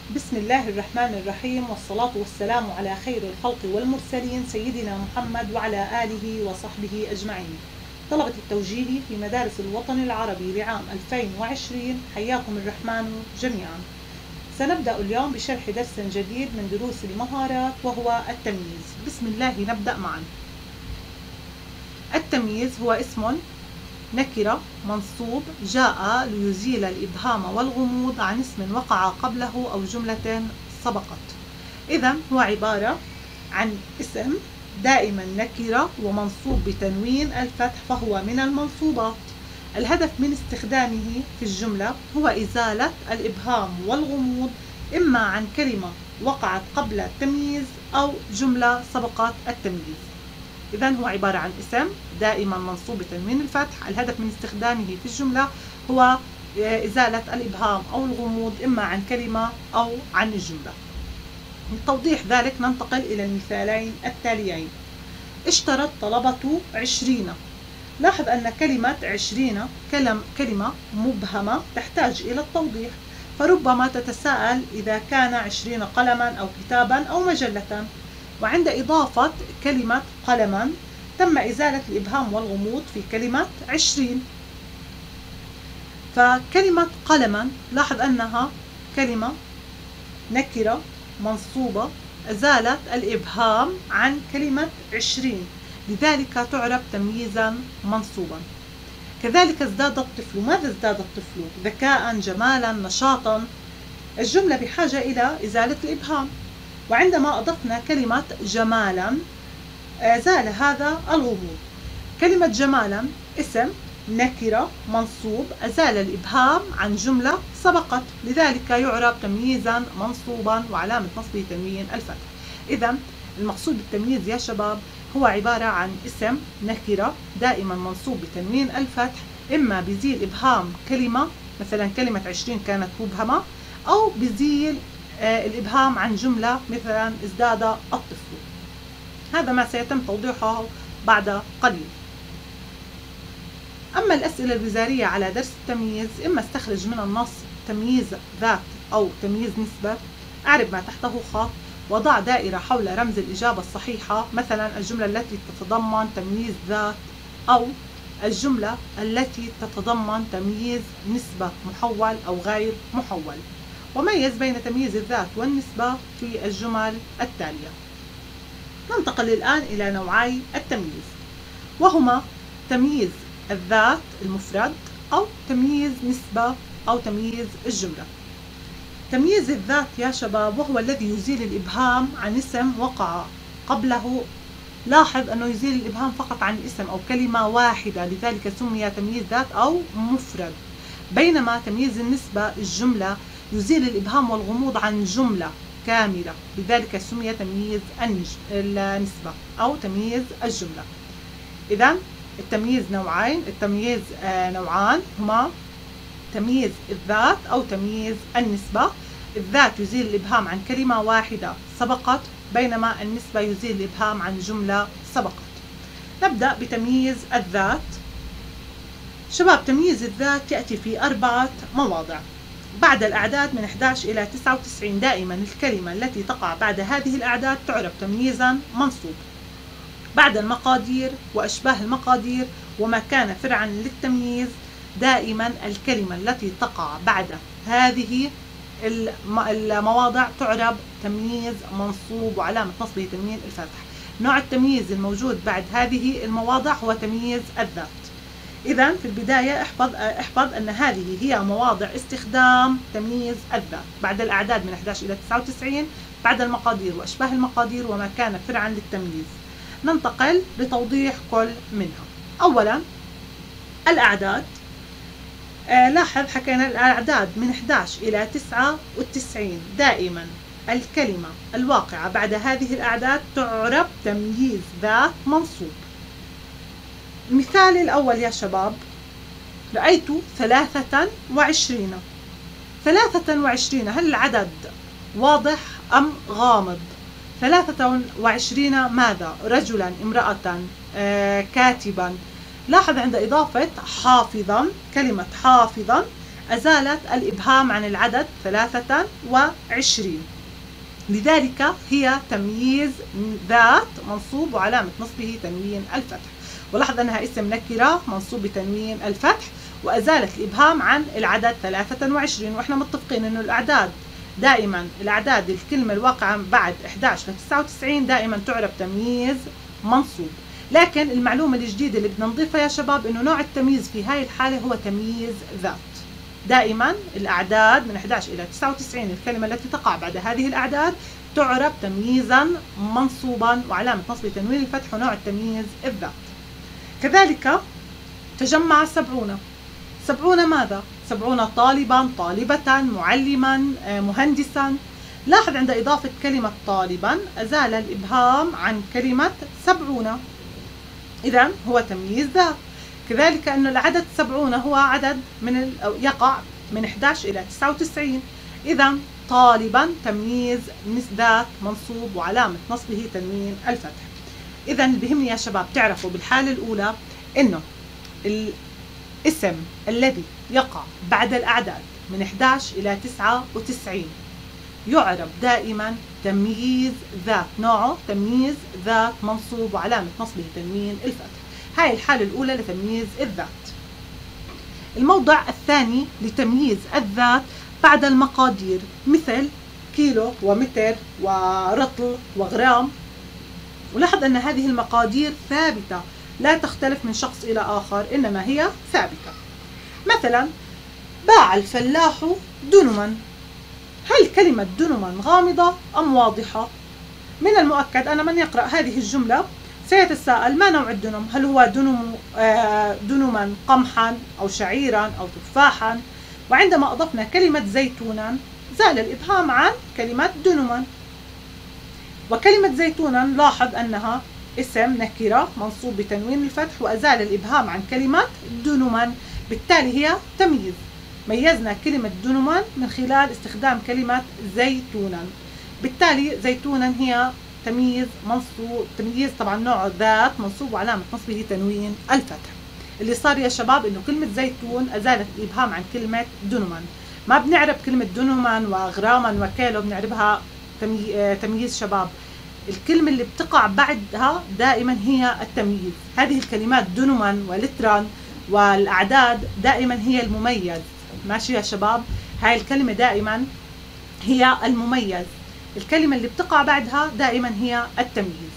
بسم الله الرحمن الرحيم، والصلاة والسلام على خير الخلق والمرسلين سيدنا محمد وعلى آله وصحبه أجمعين. طلبة التوجيهي في مدارس الوطن العربي لعام 2020 حياكم الرحمن جميعا. سنبدأ اليوم بشرح درس جديد من دروس المهارات وهو التمييز. بسم الله نبدأ معا. التمييز هو اسم نكرة منصوب جاء ليزيل الإبهام والغموض عن اسم وقع قبله أو جملة سبقت. إذن هو عبارة عن اسم دائما نكرة ومنصوب بتنوين الفتح، فهو من المنصوبات. الهدف من استخدامه في الجملة هو إزالة الإبهام والغموض إما عن كلمة وقعت قبل التمييز أو جملة سبقت التمييز. إذن هو عبارة عن اسم دائما منصوب بتنوين الفتح، الهدف من استخدامه في الجملة هو إزالة الإبهام أو الغموض إما عن كلمة أو عن الجملة. لتوضيح ذلك ننتقل إلى المثالين التاليين. اشترى الطلبة 20. لاحظ أن كلمة 20 كلمة مبهمة تحتاج إلى التوضيح، فربما تتساءل إذا كان 20 قلما أو كتابا أو مجلة. وعند إضافة كلمة قلما تم إزالة الإبهام والغموض في كلمة 20. فكلمة قلما لاحظ أنها كلمة نكرة منصوبة أزالت الإبهام عن كلمة 20، لذلك تعرب تمييزا منصوبا. كذلك ازداد الطفل. ماذا ازداد الطفل؟ ذكاء، جمالا، نشاطا. الجملة بحاجة إلى إزالة الإبهام، وعندما أضفنا كلمة جمالا زال هذا الغموض. كلمة جمالا اسم نكرة منصوب أزال الإبهام عن جملة سبقت، لذلك يعرب تمييزا منصوبا وعلامة نصبه تنوين الفتح. إذن المقصود بالتمييز يا شباب هو عبارة عن اسم نكرة دائما منصوب بتنوين الفتح، إما بيزيل إبهام كلمة، مثلا كلمة 20 كانت مبهمة، أو بيزيل الإبهام عن جملة مثلا ازداد الطفل. هذا ما سيتم توضيحه بعد قليل. أما الأسئلة الوزارية على درس التمييز، إما استخرج من النص تمييز ذات أو تمييز نسبة، أعرب ما تحته خط، وضع دائرة حول رمز الإجابة الصحيحة، مثلا الجملة التي تتضمن تمييز ذات أو الجملة التي تتضمن تمييز نسبة محول أو غير محول. وميز بين تمييز الذات والنسبة في الجمل التالية. ننتقل الآن إلى نوعي التمييز، وهما تمييز الذات المفرد أو تمييز نسبة أو تمييز الجملة. تمييز الذات يا شباب وهو الذي يزيل الإبهام عن اسم وقع قبله. لاحظ أنه يزيل الإبهام فقط عن اسم أو كلمة واحدة، لذلك سمي تمييز ذات أو مفرد. بينما تمييز النسبة الجملة يزيل الإبهام والغموض عن جملة كاملة، لذلك سمي تمييز النسبة أو تمييز الجملة. إذن التمييز نوعين، التمييز نوعان، هما تمييز الذات أو تمييز النسبة. الذات يزيل الإبهام عن كلمة واحدة سبقت، بينما النسبة يزيل الإبهام عن جملة سبقت. نبدأ بتمييز الذات. شباب تمييز الذات يأتي في 4 مواضع. بعد الأعداد من 11 إلى 99 دائما الكلمة التي تقع بعد هذه الأعداد تعرب تمييزا منصوب. بعد المقادير وأشباه المقادير وما كان فرعا للتمييز دائما الكلمة التي تقع بعد هذه المواضع تعرب تمييز منصوب وعلامة نصبه تنوين الفتح. نوع التمييز الموجود بعد هذه المواضع هو تمييز الذات. إذن في البداية احفظ أن هذه هي مواضع استخدام تمييز الذات: بعد الأعداد من 11 إلى 99، بعد المقادير وأشباه المقادير وما كان فرعا للتمييز. ننتقل لتوضيح كل منها. أولا الأعداد. لاحظ حكينا الأعداد من 11 إلى 99 دائما الكلمة الواقعة بعد هذه الأعداد تعرب تمييز ذات منصوب. المثال الأول يا شباب: رأيت 23. 23 هل العدد واضح أم غامض؟ 23 ماذا؟ رجلا، امرأة، كاتبا. لاحظ عند إضافة حافظا، كلمة حافظا أزالت الإبهام عن العدد 23، لذلك هي تمييز ذات منصوب وعلامة نصبه تنوين الفتح. ولاحظ أنها اسم نكرة منصوب بتنوين الفتح، وأزالت الإبهام عن العدد 23. وإحنا متفقين أنه الأعداد دائما، الأعداد الكلمة الواقعة بعد 11 ل 99 دائما تعرب تمييز منصوب. لكن المعلومة الجديدة اللي بدنا نضيفها يا شباب أنه نوع التمييز في هاي الحالة هو تمييز ذات. دائما الأعداد من 11 إلى 99 الكلمة التي تقع بعد هذه الأعداد تعرب تمييزا منصوبا وعلامة نصبه تنوين الفتح ونوع التمييز الذات. كذلك تجمع 70. 70 ماذا؟ 70 طالبا، طالبة، معلما، مهندسا. لاحظ عند إضافة كلمة طالبا أزال الإبهام عن كلمة 70، إذن هو تمييز ذات. كذلك أن العدد 70 هو عدد أو يقع من 11 إلى 99، إذن طالبا تمييز ذات منصوب وعلامة نصبه تنوين الفتح. إذن بهمني يا شباب تعرفوا بالحالة الأولى إنه الاسم الذي يقع بعد الأعداد من 11 إلى 99 يعرب دائما تمييز ذات، نوعه تمييز ذات منصوب وعلامة نصبه تنوين الفتح. هاي الحالة الأولى لتمييز الذات. الموضع الثاني لتمييز الذات بعد المقادير، مثل كيلو ومتر ورطل وغرام. ولاحظ أن هذه المقادير ثابتة لا تختلف من شخص إلى آخر، إنما هي ثابتة. مثلا باع الفلاح دنما. هل كلمة دنما غامضة أم واضحة؟ من المؤكد أن من يقرأ هذه الجملة سيتساءل ما نوع الدنم؟ هل هو دنما قمحا أو شعيرا أو تفاحا؟ وعندما أضفنا كلمة زيتونا زال الإبهام عن كلمة دنما. وكلمة زيتونا لاحظ أنها اسم نكرة منصوب بتنوين الفتح وأزال الإبهام عن كلمة دنما، بالتالي هي تمييز. ميزنا كلمة دنما من خلال استخدام كلمة زيتونا، بالتالي زيتونا هي تمييز منصوب، تمييز طبعا نوع ذات منصوب وعلامة نصبه تنوين الفتح. اللي صار يا شباب انه كلمة زيتون ازالت الابهام عن كلمة دنما. ما بنعرب كلمة دنما وغراما وكيلو بنعربها تمييز شباب. الكلمة اللي بتقع بعدها دائما هي التمييز. هذه الكلمات دنما ولترا والاعداد دائما هي المميز. ماشي يا شباب؟ هاي الكلمة دائما هي المميز، الكلمة اللي بتقع بعدها دائما هي التمييز.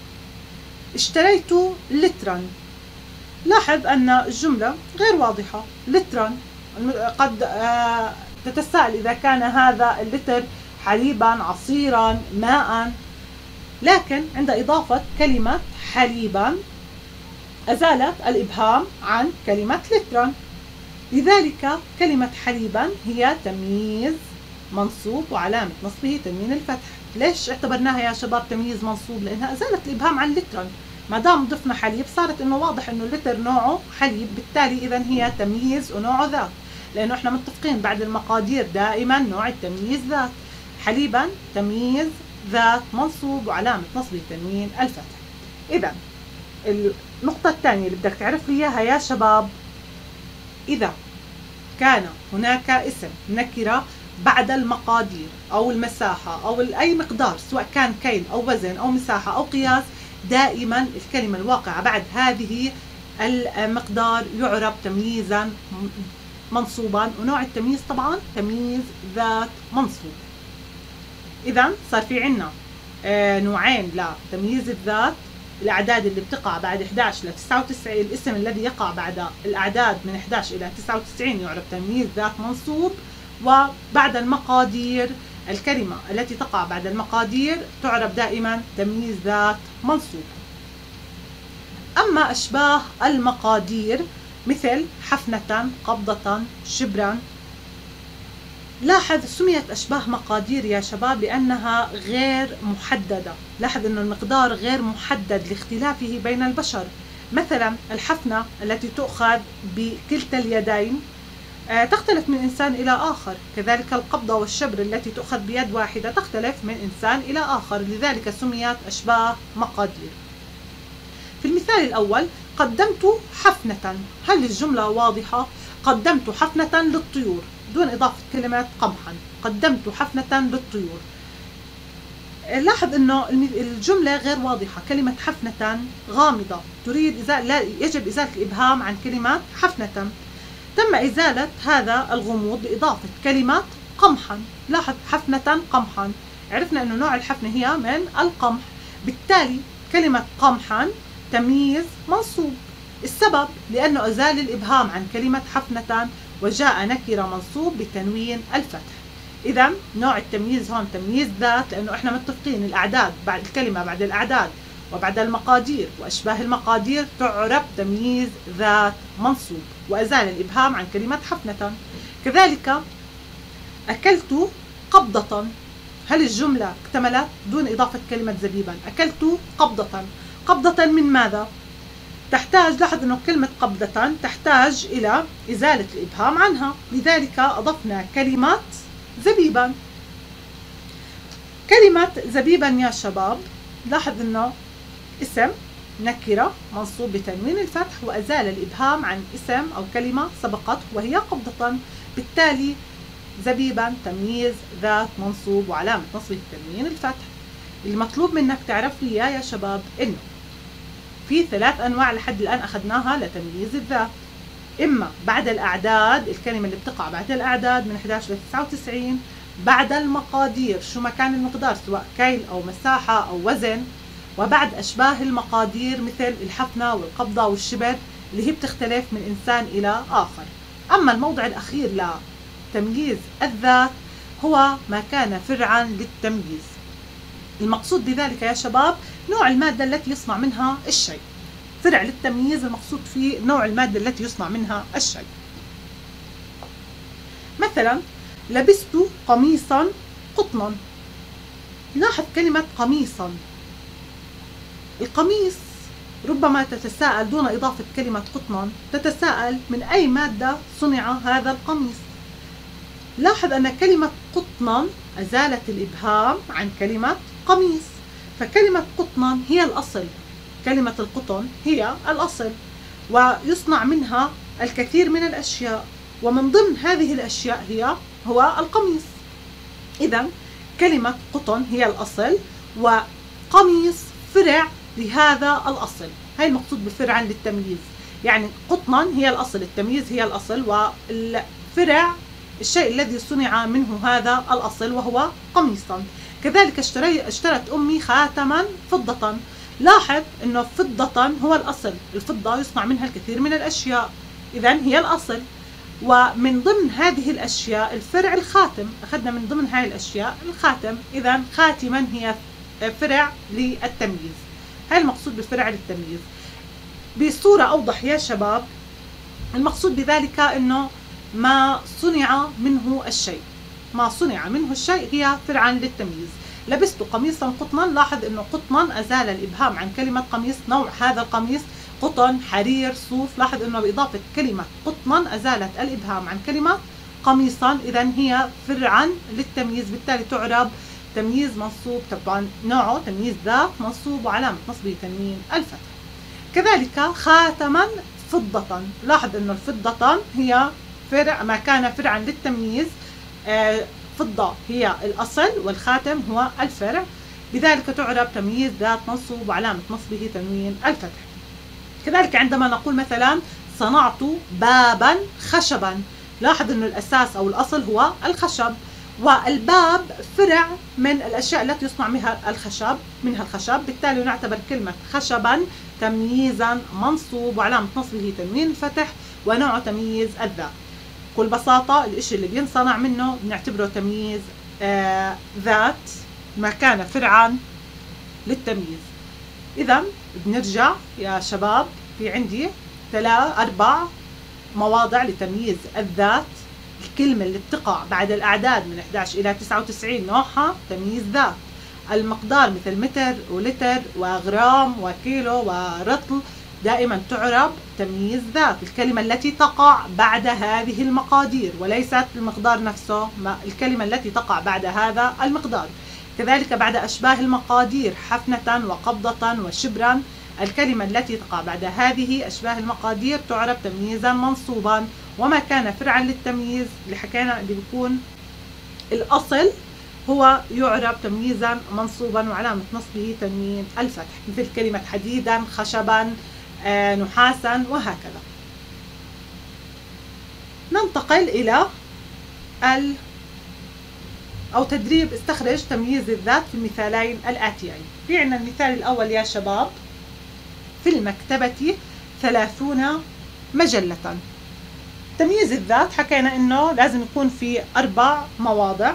اشتريت لترا. لاحظ أن الجملة غير واضحة. لترا قد تتساءل إذا كان هذا اللتر حليبا، عصيرا، ماء، لكن عند إضافة كلمة حليبا أزالت الإبهام عن كلمة لترا، لذلك كلمة حليبا هي تمييز منصوب وعلامة نصبه تنوين الفتح. ليش اعتبرناها يا شباب تمييز منصوب؟ لأنها أزالت الإبهام عن لترا. ما دام ضفنا حليب صارت إنه واضح إنه اللتر نوعه حليب، بالتالي إذا هي تمييز ونوعه ذات، لأنه إحنا متفقين بعد المقادير دائما نوع التمييز ذات. حليبا تمييز ذات منصوب وعلامة نصبه تنوين الفتح. إذا النقطة الثانية اللي بدك تعرف لي إياها يا شباب، إذا كان هناك اسم نكرة بعد المقادير أو المساحة أو أي مقدار سواء كان كيل أو وزن أو مساحة أو قياس، دائما الكلمة الواقعة بعد هذه المقدار يعرب تمييزا منصوبا، ونوع التمييز طبعا تمييز ذات منصوب. إذا صار في عنا نوعين لتمييز الذات: الأعداد اللي بتقع بعد 11 ل 99، الاسم الذي يقع بعد الأعداد من 11 إلى 99 يعرب تمييز ذات منصوب، وبعد المقادير الكلمة التي تقع بعد المقادير تعرب دائما تمييز ذات منصوب. أما أشباه المقادير مثل حفنة، قبضة، شبرا، لاحظ سميت أشباه مقادير يا شباب لأنها غير محددة. لاحظ أن المقدار غير محدد لاختلافه بين البشر. مثلا الحفنة التي تؤخذ بكلتا اليدين تختلف من إنسان إلى آخر، كذلك القبضة والشبر التي تؤخذ بيد واحدة تختلف من إنسان إلى آخر، لذلك سميت أشباه مقادير. في المثال الأول قدمت حفنة، هل الجملة واضحة؟ قدمت حفنة للطيور دون إضافة كلمة قمحا. قدمت حفنة للطيور. لاحظ أنه الجملة غير واضحة. كلمة حفنة غامضة، تريد يجب إزالة الإبهام عن كلمة حفنة. تم إزالة هذا الغموض بإضافة كلمة قمحا. لاحظ حفنة قمحا، عرفنا أنه نوع الحفنة هي من القمح، بالتالي كلمة قمحا تمييز منصوب. السبب لأنه أزال الإبهام عن كلمة حفنة وجاء نكرة منصوب بتنوين الفتح. إذا نوع التمييز هون تمييز ذات، لأنه إحنا متفقين الأعداد بعد الكلمة بعد الأعداد وبعد المقادير وأشباه المقادير تعرب تمييز ذات منصوب، وأزال الإبهام عن كلمة حفنة. كذلك أكلت قبضة. هل الجملة اكتملت دون إضافة كلمة زبيبا؟ أكلت قبضة. قبضة من ماذا؟ تحتاج، لاحظ أنه كلمة قبضة تحتاج إلى إزالة الإبهام عنها، لذلك أضفنا كلمة زبيبا. كلمة زبيبا يا شباب، لاحظ أنه اسم نكرة منصوب بتنوين الفتح وأزال الإبهام عن اسم أو كلمة سبقته وهي قبضة، بالتالي زبيبا تمييز ذات منصوب وعلامة نصبه تنوين الفتح. المطلوب منك تعرف لي يا شباب إنه في 3 أنواع لحد الآن أخذناها لتمييز الذات. إما بعد الأعداد، الكلمة اللي بتقع بعد الأعداد من 11 ل 99، بعد المقادير شو ما كان المقدار سواء كيل أو مساحة أو وزن، وبعد أشباه المقادير مثل الحفنة والقبضة والشبر اللي هي بتختلف من إنسان إلى آخر. أما الموضع الأخير لتمييز الذات هو ما كان فرعا للتمييز. المقصود بذلك يا شباب نوع المادة التي يصنع منها الشيء. فرع للتمييز المقصود فيه نوع المادة التي يصنع منها الشيء. مثلا لبست قميصا قطنا. لاحظ كلمة قميصا. القميص ربما تتساءل دون إضافة كلمة قطنا، تتساءل من أي مادة صنع هذا القميص. لاحظ أن كلمة قطنا أزالت الإبهام عن كلمة قميص، فكلمة قطنا هي الأصل. كلمة القطن هي الأصل ويصنع منها الكثير من الأشياء، ومن ضمن هذه الأشياء هو القميص. إذا كلمة قطن هي الأصل وقميص فرع لهذا الأصل. هاي المقصود بفرعا للتمييز، يعني قطنا هي الأصل، التمييز هي الأصل، والفرع الشيء الذي صنع منه هذا الأصل وهو قميصا. كذلك اشترت أمي خاتما فضة. لاحظ أنه فضة هو الأصل، الفضة يصنع منها الكثير من الأشياء، إذن هي الأصل. ومن ضمن هذه الأشياء الفرع الخاتم، أخذنا من ضمن هذه الأشياء الخاتم، إذن خاتما هي فرع للتمييز. هاي المقصود بفرع للتمييز. بصورة أوضح يا شباب، المقصود بذلك أنه ما صنع منه الشيء، ما صنع منه الشيء هي فرعا للتمييز. لبست قميصا قطنا. لاحظ أنه قطنا أزال الإبهام عن كلمة قميص. نوع هذا القميص قطن، حرير، صوف. لاحظ أنه بإضافة كلمة قطنا أزالت الإبهام عن كلمة قميصا، إذن هي فرعا للتمييز، بالتالي تعرب تمييز منصوب. طبعا نوعه تمييز ذات منصوب وعلامة نصبه تنوين الفتح. كذلك خاتما فضة. لاحظ أنه الفضة هي فرع ما كان فرعا للتمييز. فضة هي الأصل والخاتم هو الفرع، بذلك تعرب تمييز ذات منصوب وعلامة نصبه تنوين الفتح. كذلك عندما نقول مثلا صنعت بابا خشبا. لاحظ أنه الأساس أو الأصل هو الخشب، والباب فرع من الأشياء التي يصنع منها الخشب، بالتالي نعتبر كلمة خشبا تمييزا منصوب وعلامة نصبه تنوين الفتح ونوع تمييز الذات. بكل بساطة الاشي اللي بينصنع منه بنعتبره تمييز ذات ما كان فرعا للتمييز. إذا بنرجع يا شباب، في عندي 4 مواضع لتمييز الذات. الكلمة اللي بتقع بعد الأعداد من 11 إلى 99 نوعها تمييز ذات. المقدار مثل متر ولتر وغرام وكيلو ورطل دائما تعرب تمييز ذات. الكلمة التي تقع بعد هذه المقادير وليست المقدار نفسه، الكلمة التي تقع بعد هذا المقدار. كذلك بعد أشباه المقادير حفنة وقبضة وشبرا، الكلمة التي تقع بعد هذه أشباه المقادير تعرب تمييزا منصوبا وما كان فرعا للتمييز اللي حكينا اللي بيكون الأصل هو يعرب تمييزا منصوبا وعلامة نصبه تنوين الفتح، مثل كلمة حديدا، خشبا، نحاسا وهكذا. ننتقل إلى أو تدريب استخرج تمييز الذات في المثالين الآتيين. في عندنا المثال الأول يا شباب: في المكتبة 30 مجلة. تمييز الذات حكينا إنه لازم يكون في 4 مواضع.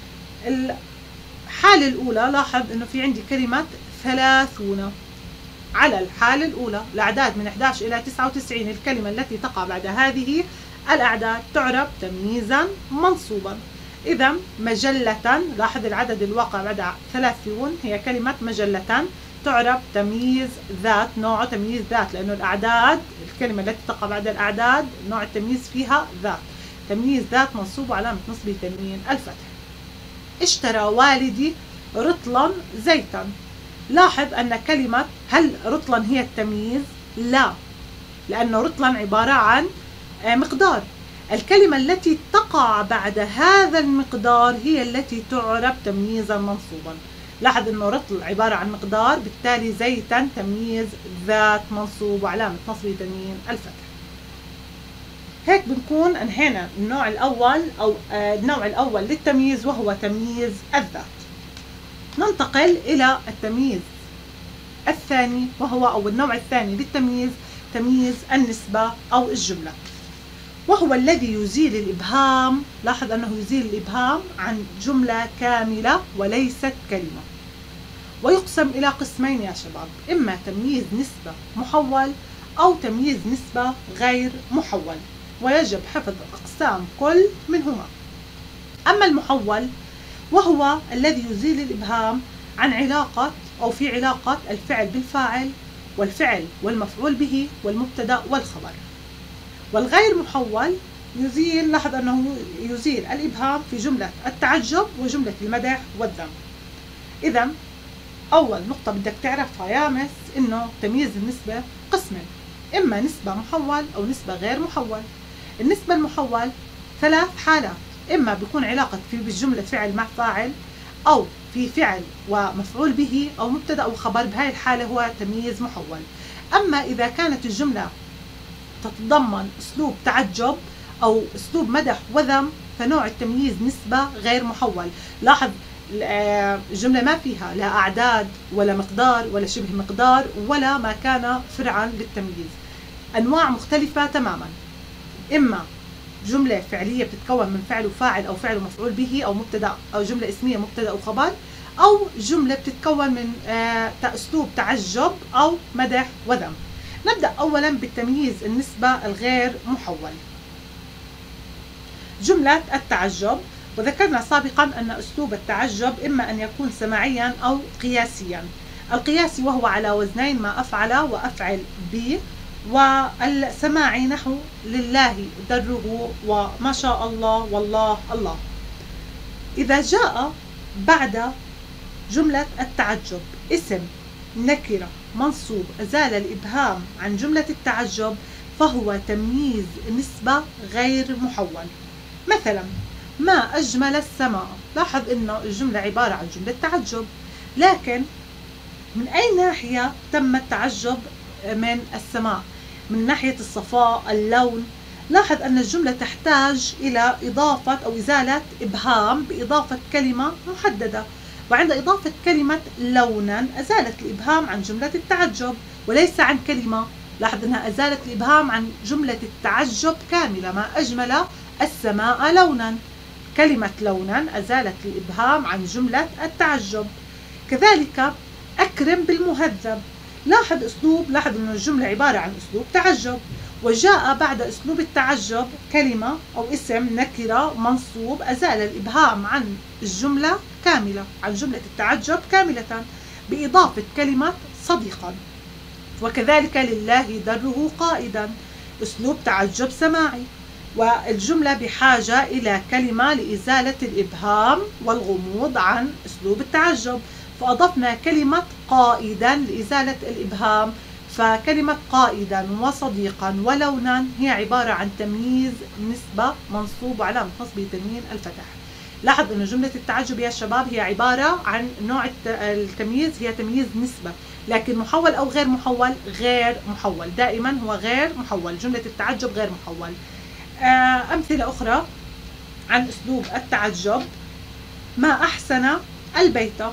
الحالة الأولى لاحظ إنه في عندي كلمة 30. على الحالة الأولى الأعداد من 11 إلى 99 الكلمة التي تقع بعد هذه الأعداد تعرب تمييزا منصوبا. إذا مجلة، لاحظ العدد الواقع بعد 30 هي كلمة مجلة، تعرب تمييز ذات، نوع تمييز ذات، لأنه الأعداد الكلمة التي تقع بعد الأعداد نوع التمييز فيها ذات. تمييز ذات منصوب وعلامة نصبه تنوين الفتح. اشترى والدي رطلا زيتا. لاحظ أن كلمة هل رطلا هي التمييز؟ لا، لأنه رطلا عبارة عن مقدار. الكلمة التي تقع بعد هذا المقدار هي التي تعرب تمييزا منصوبا. لاحظ أنه رطل عبارة عن مقدار، بالتالي زيتا تمييز ذات منصوب وعلامة نصبه تنوين الفتح. هيك بنكون انهينا النوع الأول للتمييز وهو تمييز الذات. ننتقل إلى التمييز الثاني وهو النوع الثاني للتمييز، تمييز النسبة أو الجملة، وهو الذي يزيل الإبهام. لاحظ أنه يزيل الإبهام عن جملة كاملة وليست كلمة، ويقسم إلى قسمين يا شباب: إما تمييز نسبة محول أو تمييز نسبة غير محول، ويجب حفظ أقسام كل منهما. أما المحول وهو الذي يزيل الإبهام عن علاقة أو في علاقة الفعل بالفاعل والفعل والمفعول به والمبتدأ والخبر. والغير محول يزيل، لاحظ أنه يزيل الإبهام في جملة التعجب وجملة المدح والذم. إذا أول نقطة بدك تعرفها يا مس إنه تمييز النسبة قسمين: إما نسبة محول أو نسبة غير محول. النسبة المحول 3 حالات: إما بيكون علاقة في بالجملة فعل مع فاعل، أو في فعل ومفعول به أو مبتدأ وخبر، بهاي الحالة هو تمييز محول. أما إذا كانت الجملة تتضمن أسلوب تعجب أو أسلوب مدح وذم فنوع التمييز نسبة غير محول. لاحظ الجملة ما فيها لا أعداد ولا مقدار ولا شبه مقدار ولا ما كان فرعا للتمييز، أنواع مختلفة تماما. إما جملة فعلية بتتكون من فعل وفاعل أو فعل ومفعول به أو مبتدأ، أو جملة اسمية مبتدأ وخبر، أو جملة بتتكون من أسلوب تعجب أو مدح وذم. نبدأ أولا بالتمييز النسبة الغير محول. جملة التعجب، وذكرنا سابقا أن أسلوب التعجب إما أن يكون سماعيا أو قياسيا. القياسي وهو على وزنين: ما أفعل وأفعل به، والسماعي نحو لله دره وما شاء الله والله الله. إذا جاء بعد جملة التعجب اسم نكرة منصوب أزال الإبهام عن جملة التعجب فهو تمييز نسبة غير محول. مثلا: ما أجمل السماء. لاحظ إنه الجملة عبارة عن جملة تعجب، لكن من أي ناحية تم التعجب من السماء؟ من ناحية الصفاء، اللون. لاحظ أن الجملة تحتاج إلى إضافة أو إزالة إبهام بإضافة كلمة محددة، وعند إضافة كلمة لونا أزالت الإبهام عن جملة التعجب وليس عن كلمة. لاحظ أنها أزالت الإبهام عن جملة التعجب كاملة: ما أجمل السماء لونا. كلمة لونا أزالت الإبهام عن جملة التعجب. كذلك أكرم بالمهذب. لاحظ أن الجملة عبارة عن أسلوب تعجب، وجاء بعد أسلوب التعجب كلمة أو اسم نكرة منصوب أزال الإبهام عن الجملة كاملة، عن جملة التعجب كاملة بإضافة كلمة صديقا. وكذلك لله دره قائدا، أسلوب تعجب سماعي، والجملة بحاجة إلى كلمة لإزالة الإبهام والغموض عن أسلوب التعجب، فأضفنا كلمة قائدا لإزالة الإبهام، فكلمة قائدا وصديقا ولونا هي عبارة عن تمييز نسبة منصوب وعلامة نصبه تنوين الفتح. لاحظ انه جملة التعجب يا شباب هي عبارة عن نوع التمييز هي تمييز نسبة، لكن محول او غير محول؟ غير محول، دائما هو غير محول. جملة التعجب غير محول. امثلة اخرى عن اسلوب التعجب: ما احسن البيت.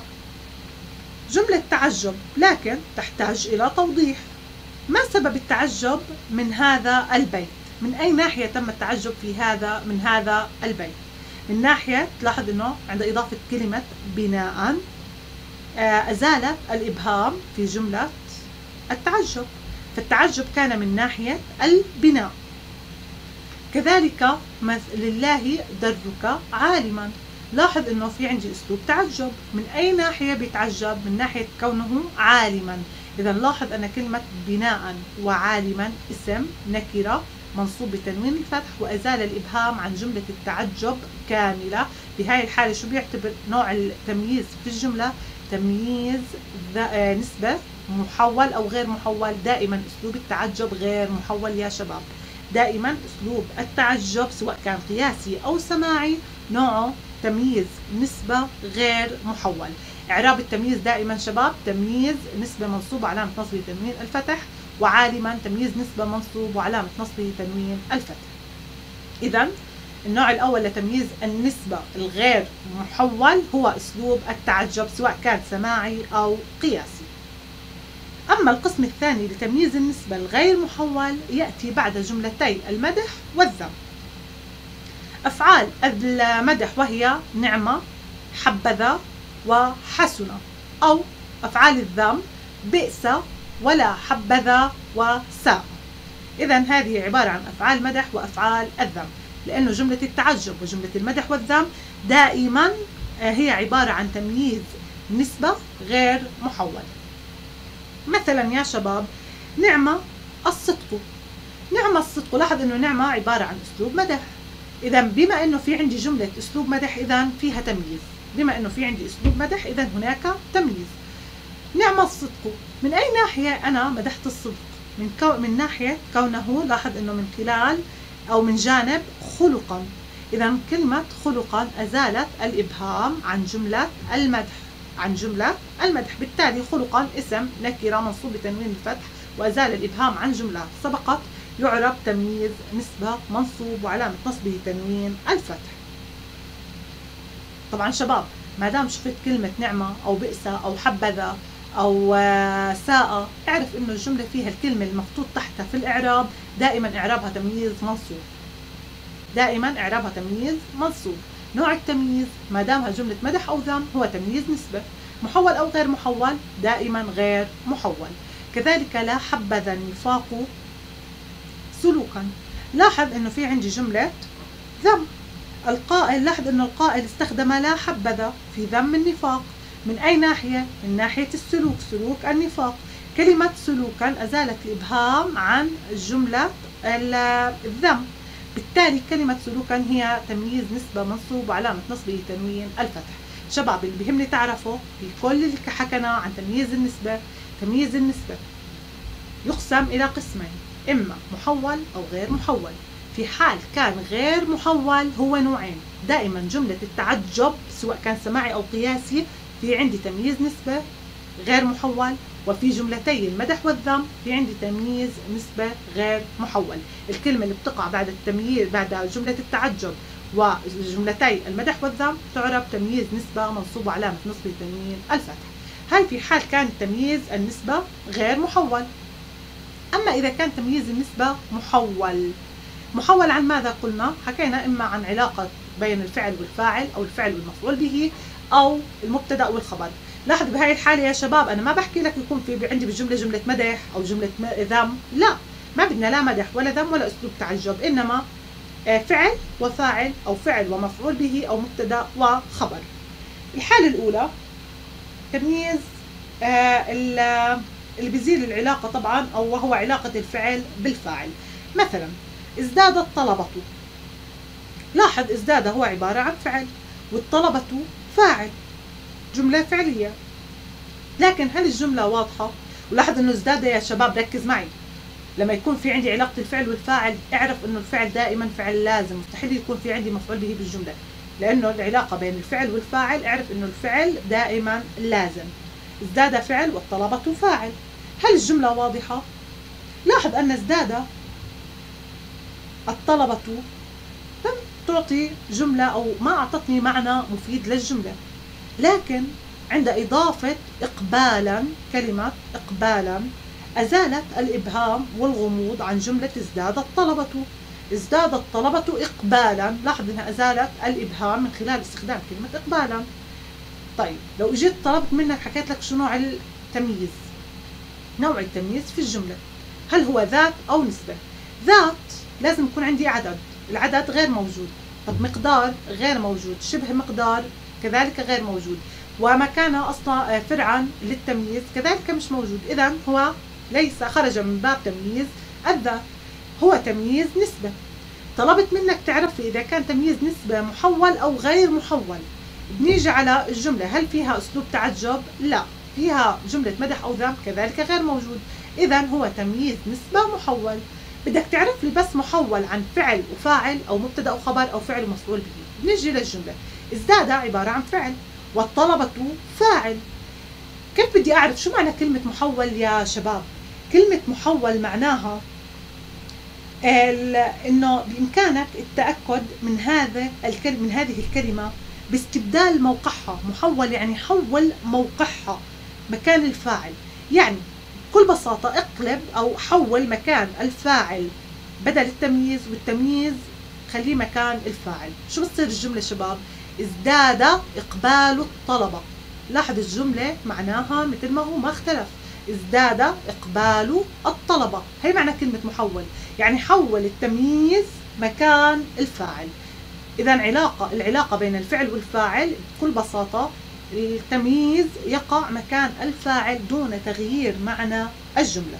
جملة تعجب لكن تحتاج الى توضيح. ما سبب التعجب من هذا البيت؟ من اي ناحية تم التعجب من هذا البيت؟ من ناحية، تلاحظ انه عند اضافة كلمة بناء ازالت الابهام في جملة التعجب، فالتعجب كان من ناحية البناء. كذلك لله درك عالما. لاحظ انه في عندي اسلوب تعجب، من اي ناحية بيتعجب؟ من ناحية كونه عالما. اذا لاحظ ان كلمة بناء وعالما اسم نكرة منصوب بتنوين الفتح وازال الابهام عن جملة التعجب كاملة. بهاي الحالة شو بيعتبر نوع التمييز في الجملة؟ تمييز نسبة محول او غير محول. دائما اسلوب التعجب غير محول يا شباب. دائما اسلوب التعجب سواء كان قياسي او سماعي نوعه تمييز نسبة غير محول. اعراب التمييز دائما شباب: تمييز نسبة منصوب وعلامة نصبه تنوين الفتح، وعالما تمييز نسبة منصوب وعلامة نصبه تنوين الفتح. اذا النوع الاول لتمييز النسبة الغير محول هو اسلوب التعجب سواء كان سماعي او قياسي. اما القسم الثاني لتمييز النسبة الغير محول يأتي بعد جملتي المدح والذم. افعال المدح وهي نعمة، حبذا، وحسن، او افعال الذم بئس، ولا حبذا، وساء. اذا هذه عبارة عن افعال مدح وافعال الذم، لانه جملة التعجب وجملة المدح والذم دائما هي عبارة عن تمييز نسبة غير محول. مثلا يا شباب: نعمة الصدق. نعمة الصدق، لاحظ انه نعمة عبارة عن اسلوب مدح. اذا بما انه في عندي جملة اسلوب مدح اذا فيها تمييز. بما انه في عندي اسلوب مدح اذا هناك تمييز. نعمة الصدق، من اي ناحية انا مدحت الصدق؟ من ناحية كونه، لاحظ انه من خلال او من جانب خلقا. اذا كلمة خلقا ازالت الابهام عن جملة المدح. بالتالي خلقا اسم نكرة منصوب بتنوين الفتح وازال الابهام عن جملة سبقت يعرب تمييز نسبة منصوب وعلامة نصبه تنوين الفتح. طبعا شباب ما دام شفت كلمة نعمة او بئس او حبذا او ساء، اعرف انه الجملة فيها الكلمة المخطوط تحتها في الاعراب دائما اعرابها تمييز منصوب. دائما اعرابها تمييز منصوب. نوع التمييز ما دامها جملة مدح او ذم هو تمييز نسبة. محول او غير محول؟ دائما غير محول. كذلك لا حبذا النفاق سلوكا. لاحظ انه في عندي جملة ذم. القائل، لاحظ انه القائل استخدم لا حبذا في ذم النفاق. من اي ناحية؟ من ناحية السلوك، سلوك النفاق. كلمة سلوكا ازالت الابهام عن جملة الذم. بالتالي كلمة سلوكا هي تمييز نسبة منصوب وعلامة نصبه تنوين الفتح. شباب اللي بيهمني تعرفوا في كل اللي حكينا عن تمييز النسبة، تمييز النسبة يقسم إلى قسمين: إما محول أو غير محول. في حال كان غير محول هو نوعين. دائما جملة التعجب سواء كان سماعي أو قياسي في عندي تمييز نسبة غير محول، وفي جملتي المدح والذم في عندي تمييز نسبة غير محول. الكلمة اللي بتقع بعد التمييز بعد جملة التعجب وجملتي المدح والذم تعرب تمييز نسبة منصوب وعلامة نصبه تنوين الفتح. هاي في حال كان تمييز النسبة غير محول. أما إذا كان تمييز النسبة محول عن ماذا قلنا؟ حكينا إما عن علاقة بين الفعل والفاعل أو الفعل والمفعول به أو المبتدأ والخبر. لاحظ بهاي الحالة يا شباب أنا ما بحكي لك يكون في عندي بالجملة جملة مدح أو جملة ذم، لا، ما بدنا لا مدح ولا ذم ولا أسلوب تعجب، إنما فعل وفاعل أو فعل ومفعول به أو مبتدأ وخبر. الحالة الأولى تمييز اللي بيزيل العلاقة طبعا أو وهو علاقة الفعل بالفاعل. مثلا ازداد الطلبة. لاحظ ازداد هو عبارة عن فعل والطلبة فاعل، جملة فعلية. لكن هل الجملة واضحة؟ ولاحظ انه ازداد يا شباب، ركز معي. لما يكون في عندي علاقة الفعل والفاعل اعرف انه الفعل دائما فعل لازم، مستحيل يكون في عندي مفعول به بالجملة، لانه العلاقة بين الفعل والفاعل اعرف انه الفعل دائما لازم. ازداد فعل والطلبة فاعل. هل الجملة واضحة؟ لاحظ ان ازداد الطلبة لم تعطي جملة او ما اعطتني معنى مفيد للجملة، لكن عند اضافة اقبالا، كلمة اقبالا أزالت الإبهام والغموض عن جملة ازداد الطلبة. ازداد الطلبة إقبالا، لاحظ أنها أزالت الإبهام من خلال استخدام كلمة إقبالا. طيب لو اجيت طلبت منك، حكيت لك شو نوع التمييز، نوع التمييز في الجملة، هل هو ذات أو نسبة؟ ذات لازم يكون عندي عدد، العدد غير موجود. طب مقدار غير موجود، شبه مقدار كذلك غير موجود، ومكان أصلا فرعا للتمييز كذلك مش موجود. إذا هو ليس، خرج من باب تمييز الذات، هو تمييز نسبة. طلبت منك تعرف إذا كان تمييز نسبة محول أو غير محول. بنيجي على الجملة، هل فيها أسلوب تعجب؟ لا. فيها جملة مدح أو ذم؟ كذلك غير موجود. إذا هو تمييز نسبة محول. بدك تعرف لي بس محول عن فعل وفاعل أو مبتدأ وخبر أو فعل ومفعول به. بنيجي للجملة، ازداد عبارة عن فعل والطلبة فاعل. كيف بدي أعرف شو معنى كلمة محول يا شباب؟ كلمة محول معناها إنه بإمكانك التأكد من هذه الكلمة باستبدال موقعها. محول يعني حول موقعها مكان الفاعل، يعني بكل بساطة اقلب أو حول مكان الفاعل بدل التمييز، والتمييز خليه مكان الفاعل. شو بتصير الجملة شباب؟ ازداد إقبال الطلبة. لاحظ الجملة معناها مثل ما هو، ما اختلف. ازداد إقبال الطلبة، هي معنى كلمة محول، يعني حول التمييز مكان الفاعل. إذا العلاقة بين الفعل والفاعل بكل بساطة التمييز يقع مكان الفاعل دون تغيير معنى الجملة.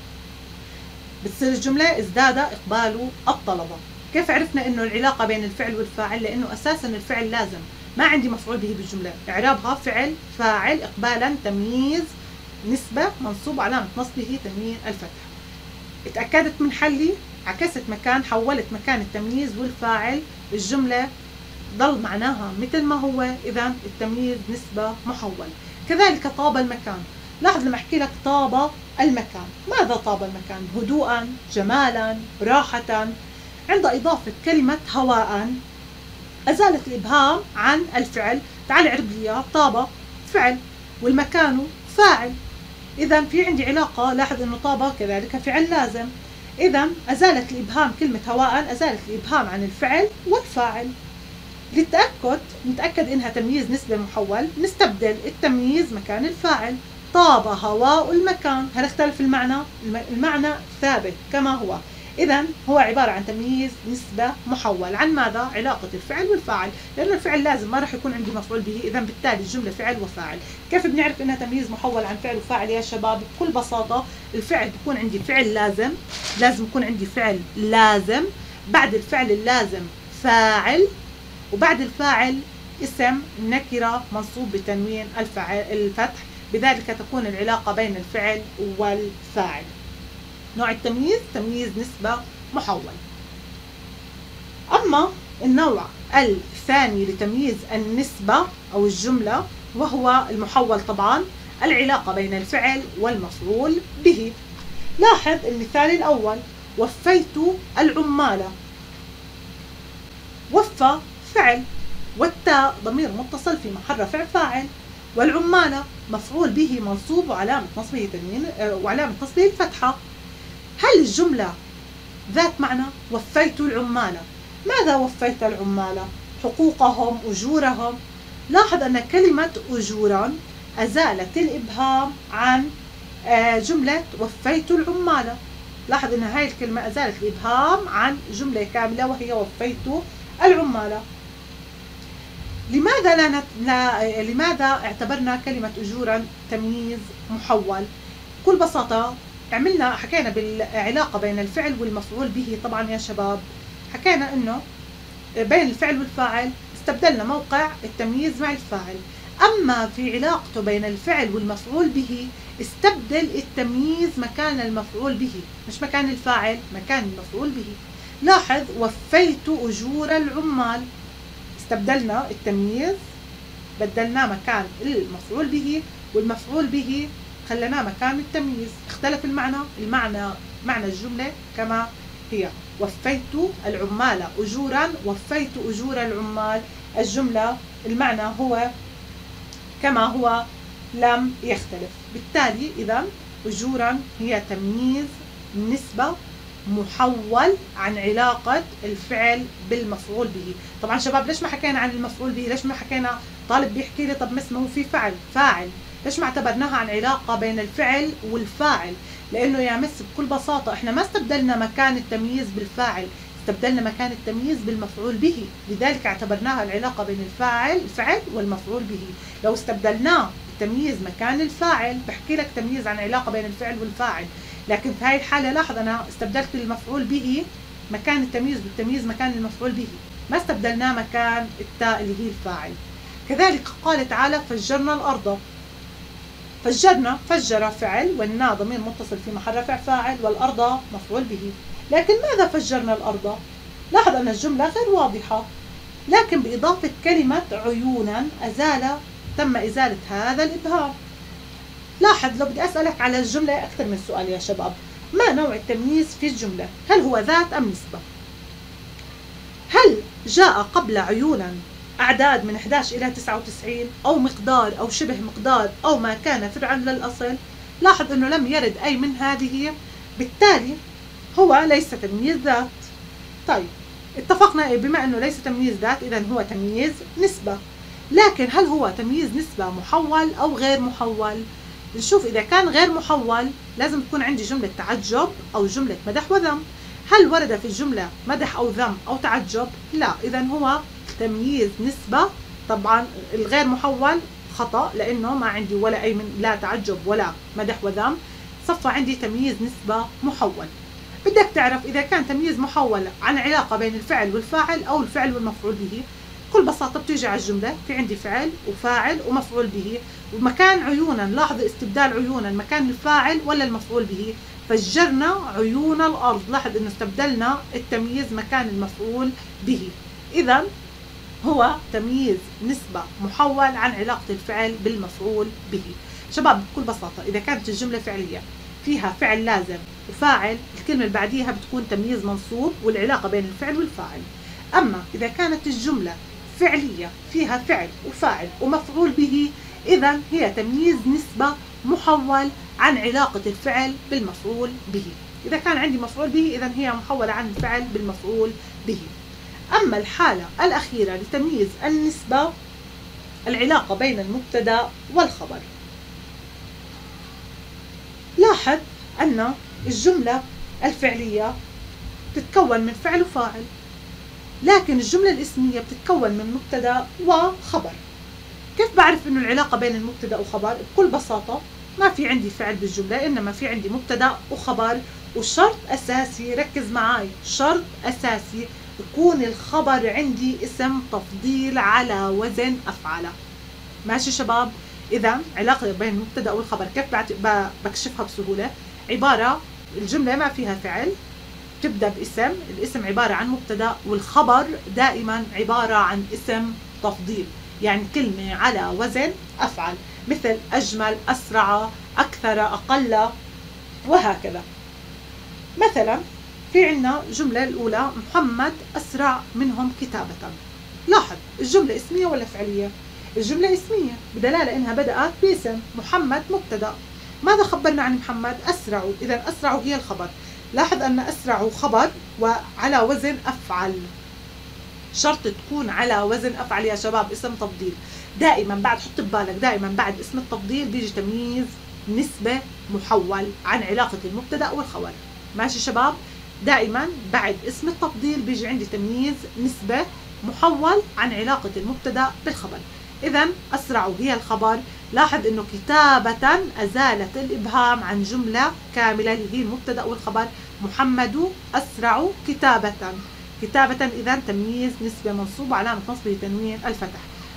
بتصير الجملة ازداد إقبال الطلبة. كيف عرفنا إنه العلاقة بين الفعل والفاعل؟ لأنه أساسا الفعل لازم، ما عندي مفعول به بالجملة. إعرابها فعل فاعل إقبالا تمييز نسبة منصوب علامة نصبه تنوين الفتح. اتأكدت من حلي، عكست مكان، حولت مكان التمييز والفاعل، الجملة ضل معناها مثل ما هو. إذا التمييز نسبة محول. كذلك طاب المكان. لاحظ لما أحكي لك طاب المكان، ماذا طاب المكان؟ هدوءا، جمالا، راحة. عند إضافة كلمة هواء أزالت الإبهام عن الفعل. تعال اعرب لي إياه، طاب فعل والمكان فاعل. إذا في عندي علاقة. لاحظ إنه طاب كذلك فعل لازم. إذا أزالت الإبهام، كلمة هواء أزالت الإبهام عن الفعل والفاعل. للتأكد نتأكد إنها تمييز نسبة محول، نستبدل التمييز مكان الفاعل. طاب هواء المكان، هل اختلف المعنى؟ المعنى ثابت كما هو. إذا هو عبارة عن تمييز نسبة محول. عن ماذا؟ علاقة الفعل والفاعل، لأنه الفعل لازم ما راح يكون عندي مفعول به. إذا بالتالي الجملة فعل وفاعل. كيف بنعرف إنها تمييز محول عن فعل وفاعل يا شباب؟ بكل بساطة الفعل بيكون عندي فعل لازم يكون عندي فعل لازم، بعد الفعل اللازم فاعل، وبعد الفاعل اسم نكرة منصوب بتنوين الفتح. بذلك تكون العلاقة بين الفعل والفاعل. نوع التمييز تمييز نسبة محول. أما النوع الثاني لتمييز النسبة أو الجملة وهو المحول طبعا، العلاقة بين الفعل والمفعول به. لاحظ المثال الأول، وفيت العمال. وفى فعل، والتاء ضمير متصل في محل رفع فاعل، والعمال مفعول به منصوب وعلامة نصبه تنوين وعلامة نصبه الفتحة. هل الجملة ذات معنى؟ وفيت العمال. ماذا وفيت العمال؟ حقوقهم، أجورهم. لاحظ أن كلمة أجورا أزالت الإبهام عن جملة وفيت العمال. لاحظ أن هاي الكلمة أزالت الإبهام عن جملة كاملة وهي وفيت العمال. لماذا اعتبرنا كلمة أجورا تمييز محول؟ بكل بساطة حكينا بالعلاقة بين الفعل والمفعول به. طبعا يا شباب حكينا انه بين الفعل والفاعل استبدلنا موقع التمييز مع الفاعل. اما في علاقته بين الفعل والمفعول به استبدل التمييز مكان المفعول به، مش مكان الفاعل، مكان المفعول به. لاحظ وفيت أجور العمال، استبدلنا التمييز بدلناه مكان المفعول به، والمفعول به خلناه مكان التمييز. اختلف معنى الجملة كما هي. وفيت العمال أجورا، وفيت أجور العمال، الجملة المعنى هو كما هو لم يختلف. بالتالي إذا أجورا هي تمييز نسبة محول عن علاقة الفعل بالمفعول به. طبعا شباب ليش ما حكينا عن المفعول به؟ ليش ما حكينا طالب بيحكي لي طب ما اسمه في فاعل، ليش ما اعتبرناها عن علاقة بين الفعل والفاعل؟ لأنه يا مس بكل بساطة احنا ما استبدلنا مكان التمييز بالفاعل، استبدلنا مكان التمييز بالمفعول به، لذلك اعتبرناها العلاقة بين الفعل والمفعول به. لو استبدلناه التمييز مكان الفاعل بحكي لك تمييز عن علاقة بين الفعل والفاعل، لكن في هاي الحالة لاحظ أنا استبدلت المفعول به مكان التمييز بالتمييز مكان المفعول به، ما استبدلناه مكان التاء اللي هي الفاعل. كذلك قال تعالى فجرنا الأرض، فجرنا، فجر فعل والنا ضمير متصل في محل رفع فاعل، والأرض مفعول به. لكن ماذا فجرنا الأرض؟ لاحظ أن الجملة غير واضحة، لكن بإضافة كلمة عيونا تم إزالة هذا الإبهام. لاحظ لو بدي أسألك على الجملة أكثر من سؤال يا شباب، ما نوع التمييز في الجملة؟ هل هو ذات أم نسبة؟ هل جاء قبل عيونا أعداد من 11 إلى 99 أو مقدار أو شبه مقدار أو ما كان فرعا للأصل؟ لاحظ أنه لم يرد أي من هذه، بالتالي هو ليس تمييز ذات. طيب اتفقنا بما أنه ليس تمييز ذات إذن هو تمييز نسبة، لكن هل هو تمييز نسبة محول أو غير محول؟ نشوف إذا كان غير محول لازم تكون عندي جملة تعجب أو جملة مدح وذم. هل ورد في الجملة مدح أو ذم أو تعجب؟ لا، إذن هو تمييز نسبة. طبعا الغير محول خطأ لأنه ما عندي ولا أي من لا تعجب ولا مدح وذم، صفى عندي تمييز نسبة محول. بدك تعرف إذا كان تمييز محول عن علاقة بين الفعل والفاعل أو الفعل والمفعول به، بكل بساطة بتيجي على الجملة في عندي فعل وفاعل ومفعول به، ومكان عيونا لاحظ استبدال عيونا مكان الفاعل ولا المفعول به. فجرنا عيون الأرض، لاحظ إنه استبدلنا التمييز مكان المفعول به. إذا هو تمييز نسبة محول عن علاقة الفعل بالمفعول به. شباب بكل بساطة إذا كانت الجملة فعلية فيها فعل لازم وفاعل، الكلمة اللي بعديها بتكون تمييز منصوب والعلاقة بين الفعل والفاعل. أما إذا كانت الجملة فعلية فيها فعل وفاعل ومفعول به، إذا هي تمييز نسبة محول عن علاقة الفعل بالمفعول به. إذا كان عندي مفعول به إذا هي محولة عن الفعل بالمفعول به. أما الحالة الأخيرة لتمييز النسبة العلاقة بين المبتدأ والخبر. لاحظ أن الجملة الفعلية تتكون من فعل وفاعل، لكن الجملة الاسمية بتتكون من مبتدأ وخبر. كيف بعرف إنه العلاقة بين المبتدأ وخبر؟ بكل بساطة ما في عندي فعل بالجملة، إنما في عندي مبتدأ وخبر، وشرط أساسي ركز معاي، شرط أساسي يكون الخبر عندي اسم تفضيل على وزن أفعل. ماشي شباب؟ إذا علاقة بين المبتدأ والخبر كيف بكشفها بسهولة؟ عبارة الجملة ما فيها فعل، تبدأ باسم، الاسم عبارة عن مبتدأ، والخبر دائما عبارة عن اسم تفضيل، يعني كلمة على وزن أفعل، مثل أجمل، أسرع، أكثر، أقل، وهكذا. مثلا في عنا جملة الأولى محمد أسرع منهم كتابة. لاحظ الجملة اسمية ولا فعلية؟ الجملة اسمية بدلالة إنها بدأت باسم، محمد مبتدأ. ماذا خبرنا عن محمد؟ أسرع، إذا أسرع هي الخبر. لاحظ أن أسرع خبر وعلى وزن أفعل، شرط تكون على وزن أفعل يا شباب، اسم تفضيل. دائما بعد حط ببالك دائما بعد اسم التفضيل بيجي تمييز نسبة محول عن علاقة المبتدأ والخبر. ماشي شباب؟ دائما بعد اسم التفضيل بيجي عندي تمييز نسبة محول عن علاقة المبتدأ بالخبر. إذا أسرع هي الخبر. لاحظ إنه كتابة أزالت الإبهام عن جملة كاملة اللي هي المبتدأ والخبر، محمد أسرع كتابة. كتابة إذا تمييز نسبة منصوب علامة نصبه تنوين الفتح.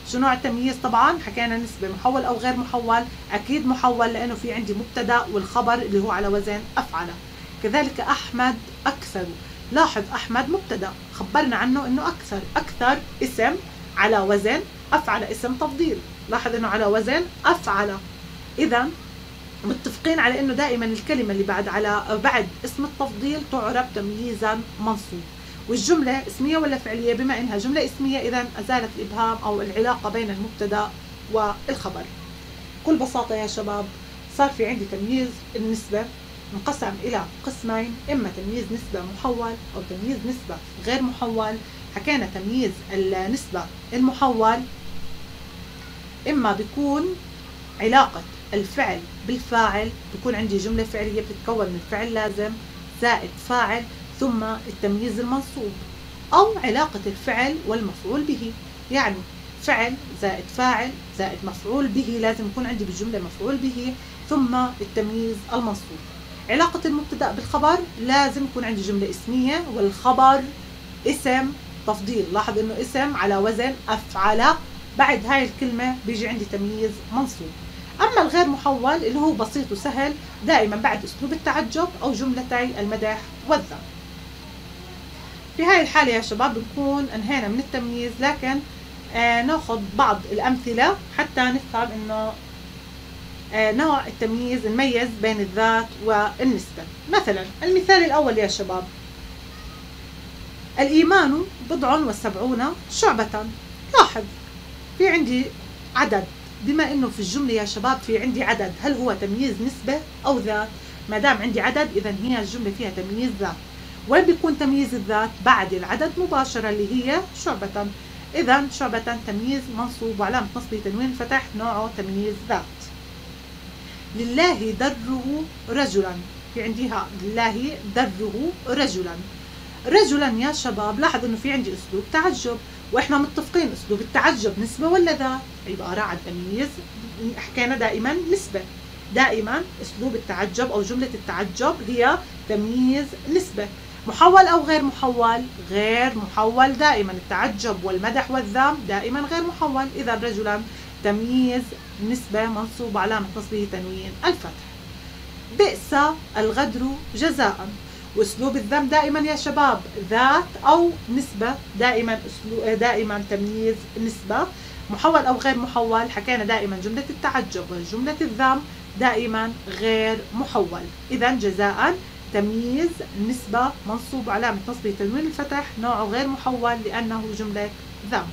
شو نوع التمييز؟ طبعا حكينا نسبة، محول أو غير محول، أكيد محول لأنه في عندي مبتدأ والخبر اللي هو على وزن أفعل. كذلك أحمد أكثر، لاحظ أحمد مبتدأ خبرنا عنه إنه أكثر، أكثر اسم على وزن أفعل، اسم تفضيل، لاحظ إنه على وزن أفعل. إذا متفقين على إنه دائما الكلمة اللي بعد اسم التفضيل تعرب تمييزا منصوب. والجملة اسمية ولا فعلية؟ بما إنها جملة اسمية إذا أزالت الإبهام أو العلاقة بين المبتدأ والخبر. بكل بساطة يا شباب صار في عندي تمييز النسبة انقسم إلى قسمين، إما تمييز نسبة محول أو تمييز نسبة غير محول. حكينا تمييز النسبة المحول إما بيكون علاقة الفعل بالفاعل، بيكون عندي جملة فعلية بتتكون من فعل لازم زائد فاعل ثم التمييز المنصوب، أو علاقة الفعل والمفعول به، يعني فعل زائد فاعل زائد مفعول به، لازم يكون عندي بالجملة مفعول به ثم التمييز المنصوب. علاقة المبتدأ بالخبر لازم يكون عندي جملة اسمية والخبر اسم تفضيل، لاحظ انه اسم على وزن أفعل، بعد هاي الكلمة بيجي عندي تمييز منصوب. أما الغير محول اللي هو بسيط وسهل، دائما بعد أسلوب التعجب أو جملتي المدح والذم. في هاي الحالة يا شباب بنكون انهينا من التمييز، لكن ناخذ بعض الأمثلة حتى نفهم إنه نوع التمييز نميز بين الذات والنسبة. مثلا المثال الأول يا شباب، الإيمان 77 شعبة. لاحظ في عندي عدد، بما إنه في الجملة يا شباب في عندي عدد، هل هو تمييز نسبة أو ذات؟ ما دام عندي عدد إذا هي الجملة فيها تمييز ذات. وين بيكون تمييز الذات؟ بعد العدد مباشرة اللي هي شعبة. إذا شعبة تمييز منصوب وعلامة نصبه تنوين الفتح، نوعه تمييز ذات. لله دره رجلا، في عنديها لله دره رجلا. رجلا يا شباب لاحظ انه في عندي اسلوب تعجب، واحنا متفقين اسلوب التعجب نسبة ولا ذات؟ عبارة عن تمييز، حكينا دائما نسبة، دائما اسلوب التعجب او جملة التعجب هي تمييز نسبة. محول او غير محول؟ غير محول، دائما التعجب والمدح والذم دائما غير محول. اذا رجلا تمييز نسبة منصوب علامة نصبه تنوين الفتح. بئس الغدر جزاء، واسلوب الذم دائما يا شباب ذات او نسبة، دائما تمييز نسبة. محول او غير محول؟ حكينا دائما جملة التعجب وجملة الذم دائما غير محول. اذا جزاء تمييز نسبة منصوب علامة نصبه تنوين الفتح، نوعه غير محول لانه جملة ذم.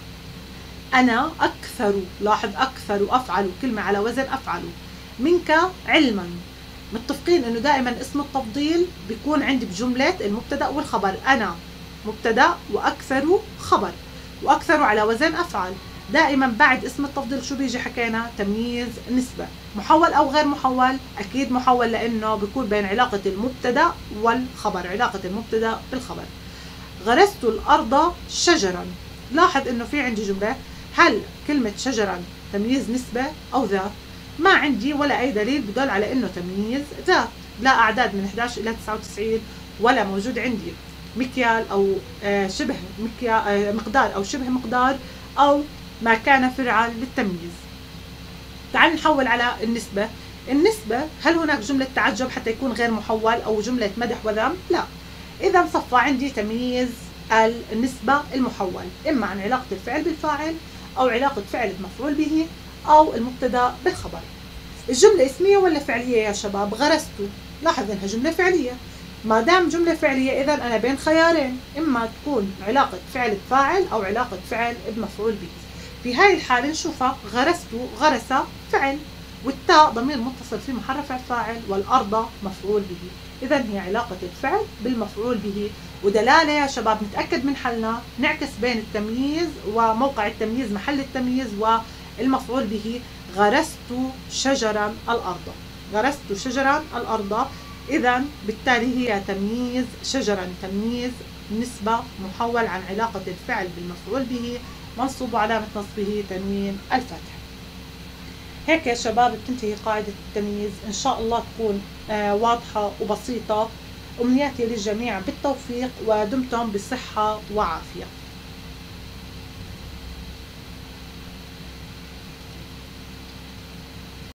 أنا أكثر، لاحظ أكثر أفعل، كلمة على وزن أفعل. منك علما، متفقين إنه دائما اسم التفضيل بيكون عندي بجملة المبتدأ والخبر، أنا مبتدأ وأكثر خبر، وأكثر على وزن أفعل، دائما بعد اسم التفضيل شو بيجي؟ حكينا تمييز نسبة. محول أو غير محول؟ أكيد محول لأنه بيكون بين علاقة المبتدأ والخبر، علاقة المبتدأ بالخبر. غرست الأرض شجرا، لاحظ إنه في عندي جملة، هل كلمة شجرا تمييز نسبة أو ذات؟ ما عندي ولا أي دليل بدل على إنه تمييز ذات، لا أعداد من 11 إلى 99 ولا موجود عندي مكيال أو شبه مقدار أو شبه مقدار أو ما كان فرعا للتمييز. تعال نحول على النسبة. النسبة هل هناك جملة تعجب حتى يكون غير محول أو جملة مدح وذم؟ لا. إذا صفى عندي تمييز النسبة المحول، إما عن علاقة الفعل بالفاعل أو علاقة فعل المفعول به أو المبتدأ بالخبر. الجملة اسمية ولا فعلية يا شباب؟ غرست، لاحظ إنها جملة فعلية. ما دام جملة فعلية إذا أنا بين خيارين، إما تكون علاقة فعل بفاعل أو علاقة فعل بمفعول به. في هاي الحالة نشوفها غرست، غرس فعل، والتاء ضمير متصل في محل رفع فاعل، والأرض مفعول به. إذا هي علاقة الفعل بالمفعول به. ودلالة يا شباب نتأكد من حلنا، نعكس بين التمييز وموقع التمييز محل التمييز والمفعول به. غرست شجرا الأرض، غرست شجرا الأرض. إذا بالتالي هي تمييز شجرا تمييز نسبة محول عن علاقة الفعل بالمفعول به، منصوب علامة نصبه تنوين الفتح. هيك يا شباب بتنتهي قاعدة التمييز، إن شاء الله تكون واضحة وبسيطة. أمنياتي للجميع بالتوفيق، ودمتم بصحة وعافية.